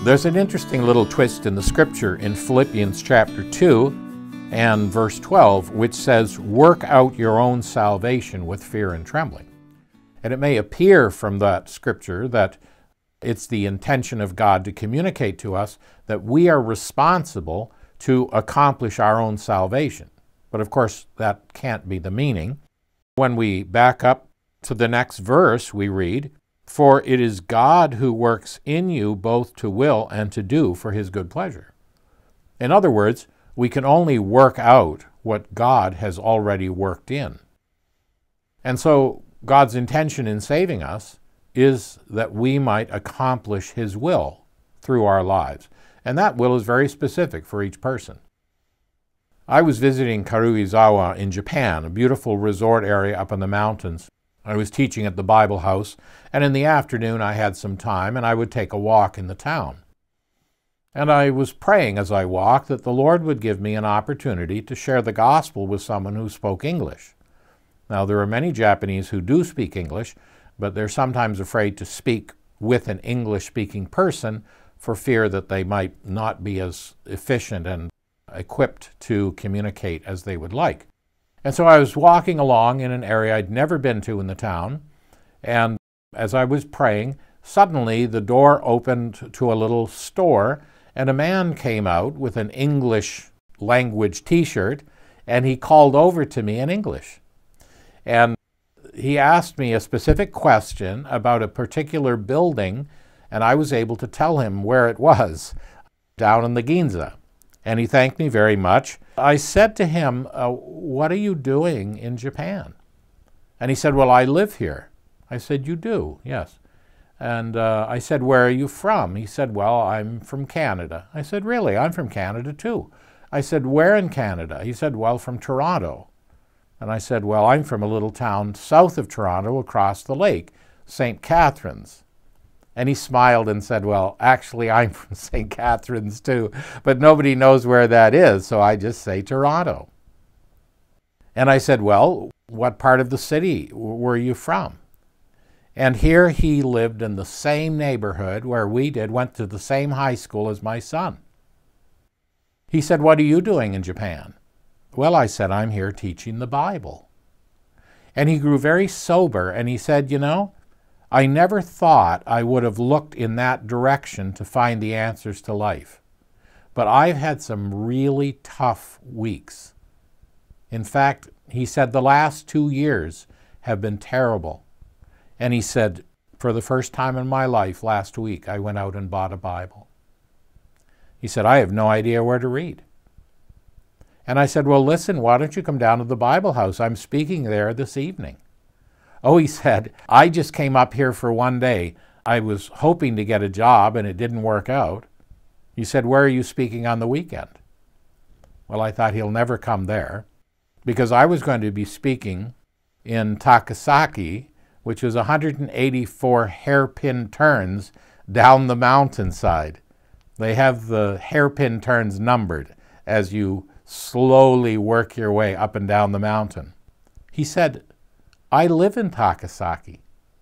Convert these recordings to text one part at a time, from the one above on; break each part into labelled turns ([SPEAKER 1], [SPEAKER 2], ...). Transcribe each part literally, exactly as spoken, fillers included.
[SPEAKER 1] There's an interesting little twist in the scripture in Philippians chapter two and verse twelve, which says, "Work out your own salvation with fear and trembling." And it may appear from that scripture that it's the intention of God to communicate to us that we are responsible to accomplish our own salvation. But of course, that can't be the meaning. When we back up to the next verse, we read, "For it is God who works in you both to will and to do for his good pleasure." In other words, we can only work out what God has already worked in. And so God's intention in saving us is that we might accomplish his will through our lives. And that will is very specific for each person. I was visiting Karuizawa in Japan, a beautiful resort area up in the mountains. I was teaching at the Bible house, and in the afternoon I had some time, and I would take a walk in the town. And I was praying as I walked that the Lord would give me an opportunity to share the gospel with someone who spoke English. Now, there are many Japanese who do speak English, but they're sometimes afraid to speak with an English-speaking person for fear that they might not be as efficient and equipped to communicate as they would like. And so I was walking along in an area I'd never been to in the town, and as I was praying, suddenly the door opened to a little store, and a man came out with an English language t-shirt, and he called over to me in English. And he asked me a specific question about a particular building, and I was able to tell him where it was, down in the Ginza. And he thanked me very much. I said to him, uh, "What are you doing in Japan?" And he said, "Well, I live here." I said, "You do?" "Yes." And uh, I said, "Where are you from?" He said, "Well, I'm from Canada." I said, "Really? I'm from Canada too." I said, "Where in Canada?" He said, "Well, from Toronto." And I said, "Well, I'm from a little town south of Toronto across the lake, Saint Catharines." And he smiled and said, "Well, actually, I'm from Saint Catharines too, but nobody knows where that is, so I just say Toronto." And I said, "Well, what part of the city were you from?" And here he lived in the same neighborhood where we did, went to the same high school as my son. He said, "What are you doing in Japan?" "Well," I said, "I'm here teaching the Bible." And he grew very sober, and he said, "You know, I never thought I would have looked in that direction to find the answers to life. But I've had some really tough weeks. In fact," he said, "the last two years have been terrible." And he said, "For the first time in my life last week, I went out and bought a Bible." He said, "I have no idea where to read." And I said, "Well, listen, why don't you come down to the Bible house? I'm speaking there this evening." "Oh," he said, "I just came up here for one day. I was hoping to get a job and it didn't work out." He said, "Where are you speaking on the weekend?" Well, I thought he'll never come there because I was going to be speaking in Takasaki, which is one hundred eighty-four hairpin turns down the mountainside. They have the hairpin turns numbered as you slowly work your way up and down the mountain. He said, "I live in Takasaki."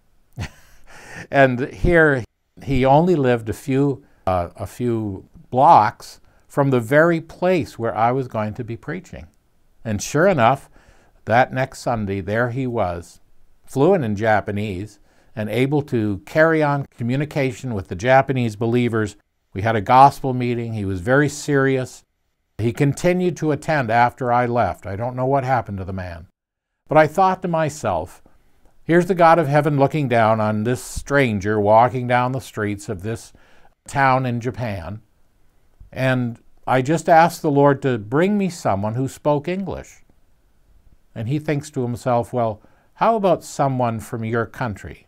[SPEAKER 1] And here he only lived a few, uh, a few blocks from the very place where I was going to be preaching. And sure enough, that next Sunday, there he was, fluent in Japanese and able to carry on communication with the Japanese believers. We had a gospel meeting. He was very serious. He continued to attend after I left. I don't know what happened to the man. But I thought to myself, here's the God of heaven looking down on this stranger walking down the streets of this town in Japan. And I just asked the Lord to bring me someone who spoke English. And he thinks to himself, well, how about someone from your country?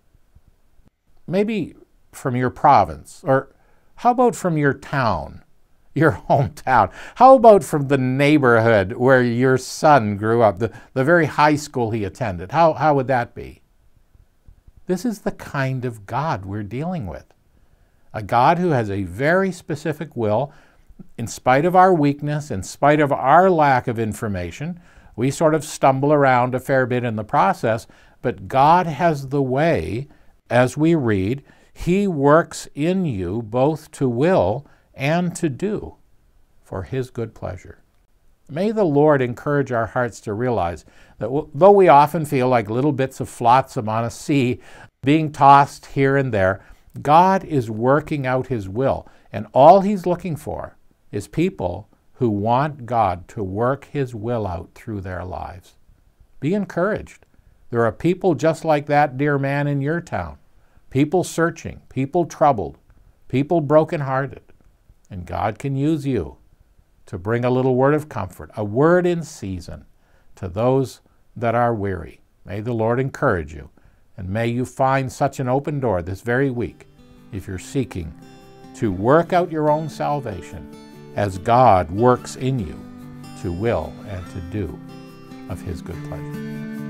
[SPEAKER 1] Maybe from your province. Or how about from your town? Your hometown. How about from the neighborhood where your son grew up, the, the very high school he attended? How, how would that be? This is the kind of God we're dealing with. A God who has a very specific will. In spite of our weakness, in spite of our lack of information, we sort of stumble around a fair bit in the process, but God has the way, as we read, He works in you both to will and to do for His good pleasure. May the Lord encourage our hearts to realize that though we often feel like little bits of flotsam on a sea being tossed here and there, God is working out His will, and all He's looking for is people who want God to work His will out through their lives. Be encouraged. There are people just like that dear man in your town, people searching, people troubled, people brokenhearted, and God can use you to bring a little word of comfort, a word in season to those that are weary. May the Lord encourage you, and may you find such an open door this very week if you're seeking to work out your own salvation as God works in you to will and to do of His good pleasure.